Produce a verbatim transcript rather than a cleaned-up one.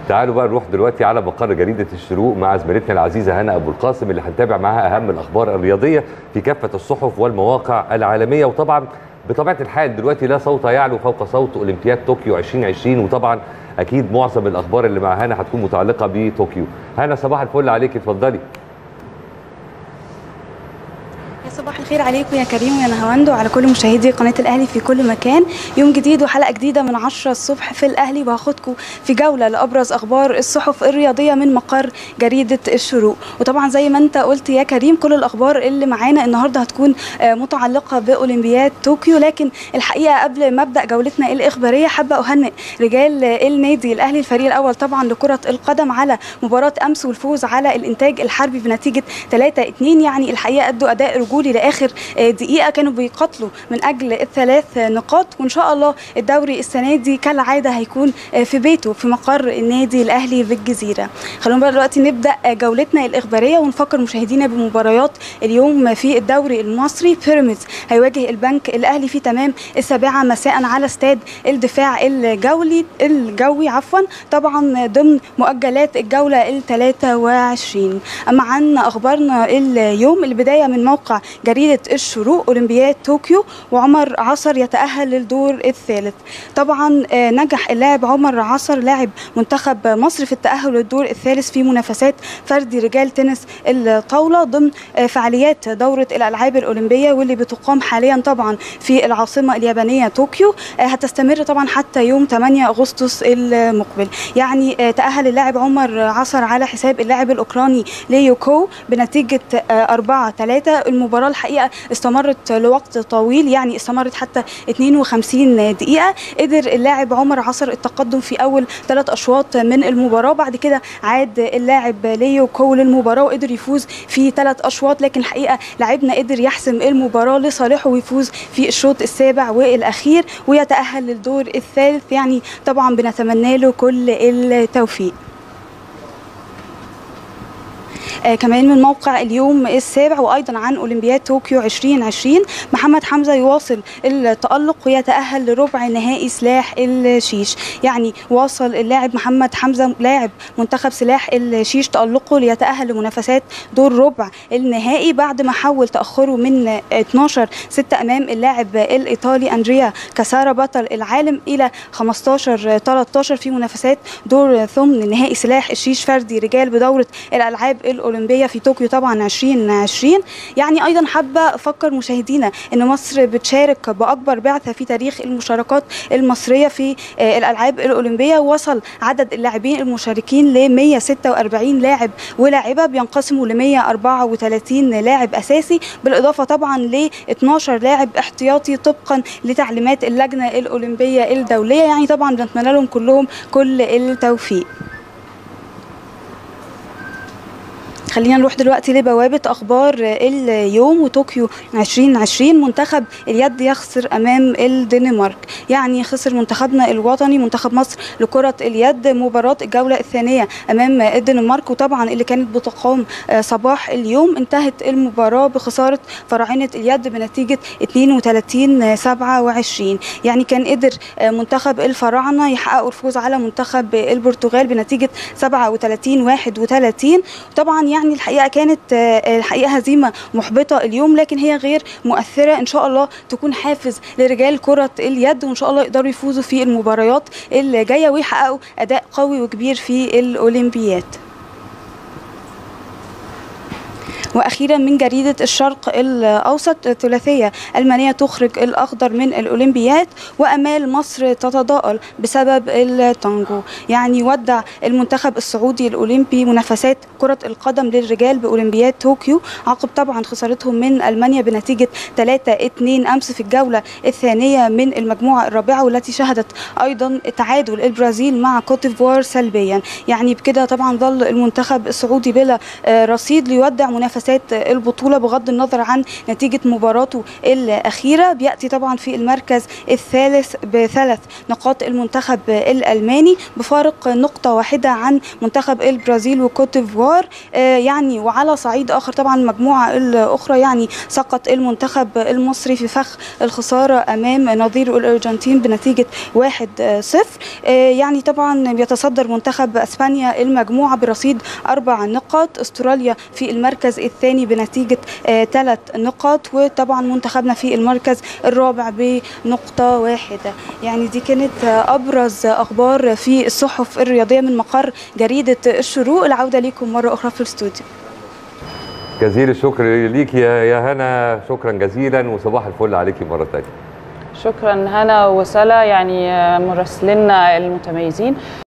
تعالوا بقى نروح دلوقتي على مقر جريدة الشروق مع زميلتنا العزيزة هنا أبو القاسم اللي هنتابع معاها أهم الأخبار الرياضية في كافة الصحف والمواقع العالمية. وطبعا بطبيعة الحال دلوقتي لا صوت يعلو فوق صوت أولمبياد طوكيو ألفين وعشرين، وطبعا أكيد معظم الأخبار اللي مع هنا هتكون متعلقة بطوكيو. هنا صباح الفل عليك، اتفضلي. صباح الخير عليكم يا كريم ويا نهاوند وعلى كل مشاهدي قناه الاهلي في كل مكان. يوم جديد وحلقه جديده من عشرة الصبح في الاهلي، وهاخدكم في جوله لابرز اخبار الصحف الرياضيه من مقر جريده الشروق. وطبعا زي ما انت قلت يا كريم كل الاخبار اللي معانا النهارده هتكون متعلقه باولمبياد طوكيو، لكن الحقيقه قبل ما ابدا جولتنا الاخباريه حابه اهنئ رجال النادي الاهلي الفريق الاول طبعا لكره القدم على مباراه امس والفوز على الانتاج الحربي بنتيجه ثلاثة اثنين. يعني الحقيقه ادوا اداء رجولي لاخر دقيقه، كانوا بيقاتلوا من اجل الثلاث نقاط، وان شاء الله الدوري السنه دي كالعاده هيكون في بيته في مقر النادي الاهلي بالجزيره. خلونا بقى دلوقتي نبدا جولتنا الاخباريه ونفكر مشاهدينا بمباريات اليوم في الدوري المصري. بيراميدز هيواجه البنك الاهلي في تمام السابعه مساء على استاد الدفاع الجولي الجوي عفوا طبعا ضمن مؤجلات الجوله ال ثلاثة وعشرين. اما عن اخبارنا اليوم البدايه من موقع جريدة الشروق، أولمبياد طوكيو وعمر عصر يتأهل للدور الثالث. طبعا نجح اللاعب عمر عصر لاعب منتخب مصر في التأهل للدور الثالث في منافسات فردي رجال تنس الطاولة ضمن فعاليات دورة الألعاب الأولمبية واللي بتقام حاليا طبعا في العاصمة اليابانية طوكيو، هتستمر طبعا حتى يوم ثمانية أغسطس المقبل. يعني تأهل اللاعب عمر عصر على حساب اللاعب الأوكراني ليوكو بنتيجة أربعة ثلاثة. المباراة الحقيقة استمرت لوقت طويل، يعني استمرت حتى اثنين وخمسين دقيقة. قدر اللاعب عمر عصر التقدم في أول ثلاث أشواط من المباراة، بعد كده عاد اللاعب ليو كو للمباراة وقدر يفوز في ثلاث أشواط، لكن الحقيقة لاعبنا قدر يحسم المباراة لصالحه ويفوز في الشوط السابع والأخير ويتأهل للدور الثالث. يعني طبعا بنتمنى له كل التوفيق. آه كمان من موقع اليوم السابع وايضا عن اولمبياد طوكيو ألفين وعشرين، محمد حمزه يواصل التالق ويتاهل لربع نهائي سلاح الشيش. يعني واصل اللاعب محمد حمزه لاعب منتخب سلاح الشيش تالقه ليتاهل لمنافسات دور ربع النهائي بعد ما حول تاخره من اثناشر ستة امام اللاعب الايطالي اندريا كاسارا بطل العالم الى خمستاشر ثلاثة عشر في منافسات دور ثمن نهائي سلاح الشيش فردي رجال بدوره الالعاب الأولمبية في طوكيو طبعا ألفين وعشرين. يعني أيضا حابة أفكر مشاهدينا أن مصر بتشارك بأكبر بعثة في تاريخ المشاركات المصرية في الألعاب الأولمبية. وصل عدد اللاعبين المشاركين ل مئة وستة وأربعين لاعب ولاعبة، بينقسموا ل مئة وأربعة وثلاثين لاعب أساسي بالإضافة طبعا ل اثناشر لاعب احتياطي طبقا لتعليمات اللجنة الأولمبية الدولية. يعني طبعا بنتمنى لهم كلهم كل التوفيق. خلينا نروح دلوقتي لبوابة أخبار اليوم وطوكيو ألفين وعشرين. منتخب اليد يخسر أمام الدنمارك. يعني خسر منتخبنا الوطني منتخب مصر لكرة اليد مباراة الجولة الثانية أمام الدنمارك، وطبعا اللي كانت بتقام صباح اليوم انتهت المباراة بخسارة فراعنة اليد بنتيجة اثنين وثلاثين سبعة وعشرين. يعني كان قدر منتخب الفراعنة يحققوا الفوز على منتخب البرتغال بنتيجة سبعة وثلاثين واحد وثلاثين. طبعا يعني يعني الحقيقه كانت الحقيقه هزيمه محبطه اليوم، لكن هي غير مؤثره. ان شاء الله تكون حافز لرجال كره اليد، وان شاء الله يقدروا يفوزوا في المباريات اللي جايه ويحققوا اداء قوي وكبير في الاولمبياد. واخيرا من جريده الشرق الاوسط، ثلاثيه المانيه تخرج الاخضر من الاولمبياد وامال مصر تتضاءل بسبب التانجو. يعني ودع المنتخب السعودي الاولمبي منافسات كره القدم للرجال باولمبياد طوكيو عقب طبعا خسارتهم من المانيا بنتيجه ثلاثة اثنين امس في الجوله الثانيه من المجموعه الرابعه، والتي شهدت ايضا تعادل البرازيل مع كوت ديفوار سلبيا. يعني بكده طبعا ظل المنتخب السعودي بلا رصيد ليودع منافسات منافسات البطولة بغض النظر عن نتيجة مباراته الأخيرة. بيأتي طبعا في المركز الثالث بثلاث نقاط المنتخب الألماني بفارق نقطة واحدة عن منتخب البرازيل وكوت ديفوار. آه يعني وعلى صعيد آخر طبعا المجموعة الأخرى يعني سقط المنتخب المصري في فخ الخسارة أمام نظيره الأرجنتين بنتيجة واحد صفر. آه يعني طبعا بيتصدر منتخب أسبانيا المجموعة برصيد أربع نقاط، أستراليا في المركز الثاني بنتيجة ثلاث آه نقاط، وطبعا منتخبنا في المركز الرابع بنقطة واحدة. يعني دي كانت آه أبرز أخبار في الصحف الرياضية من مقر جريدة الشروق. العودة لكم مرة أخرى في الاستوديو. جزيل الشكر ليك يا يا هنا، شكرا جزيلا وصباح الفل عليكي مرة ثانية. شكرا هنا وسلا، يعني مراسلينا المتميزين.